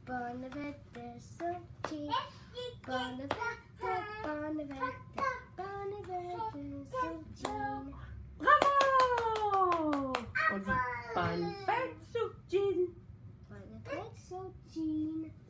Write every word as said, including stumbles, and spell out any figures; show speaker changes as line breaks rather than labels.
Bonavette Soggin, Bonavette, Bonavette, Bonavette Soggin.
Bravo! On dit bonne fête, Soggin.
Bonavette Soggin.